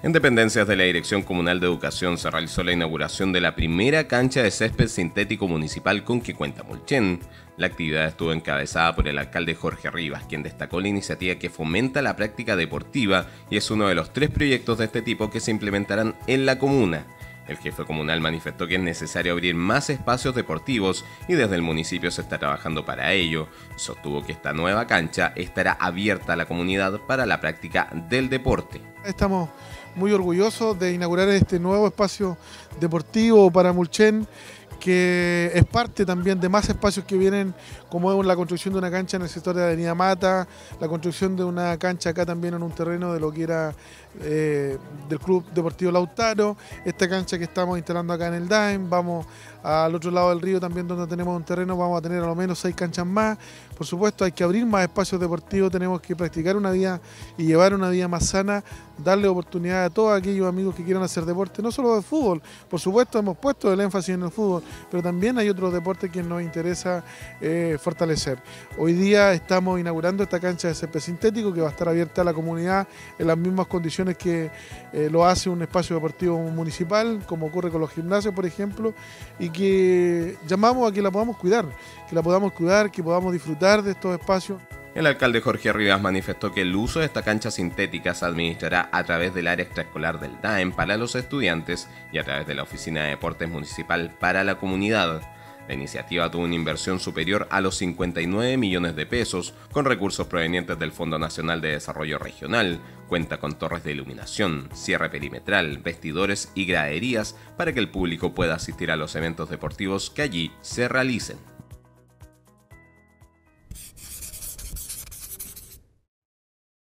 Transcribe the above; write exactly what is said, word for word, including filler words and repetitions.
En dependencias de la Dirección Comunal de Educación se realizó la inauguración de la primera cancha de césped sintético municipal con que cuenta Mulchen. La actividad estuvo encabezada por el alcalde Jorge Rivas, quien destacó la iniciativa que fomenta la práctica deportiva y es uno de los tres proyectos de este tipo que se implementarán en la comuna. El jefe comunal manifestó que es necesario abrir más espacios deportivos y desde el municipio se está trabajando para ello. Sostuvo que esta nueva cancha estará abierta a la comunidad para la práctica del deporte. Estamos muy orgullosos de inaugurar este nuevo espacio deportivo para Mulchen, que es parte también de más espacios que vienen, como es la construcción de una cancha en el sector de Avenida Mata, la construcción de una cancha acá también en un terreno de lo que era eh, del Club Deportivo Lautaro, esta cancha que estamos instalando acá en el D A E M, vamos al otro lado del río también donde tenemos un terreno, vamos a tener a lo menos seis canchas más. Por supuesto hay que abrir más espacios deportivos, tenemos que practicar una vida y llevar una vida más sana, darle oportunidad a todos aquellos amigos que quieran hacer deporte, no solo de fútbol, por supuesto hemos puesto el énfasis en el fútbol, pero también hay otros deportes que nos interesa eh, fortalecer. Hoy día estamos inaugurando esta cancha de césped sintético que va a estar abierta a la comunidad en las mismas condiciones que eh, lo hace un espacio deportivo municipal, como ocurre con los gimnasios, por ejemplo, y que llamamos a que la podamos cuidar, que la podamos cuidar, que podamos disfrutar de estos espacios. El alcalde Jorge Rivas manifestó que el uso de esta cancha sintética se administrará a través del área extraescolar del D A E M para los estudiantes y a través de la Oficina de Deportes Municipal para la comunidad. La iniciativa tuvo una inversión superior a los cincuenta y nueve millones de pesos, con recursos provenientes del Fondo Nacional de Desarrollo Regional. Cuenta con torres de iluminación, cierre perimetral, vestidores y graderías para que el público pueda asistir a los eventos deportivos que allí se realicen.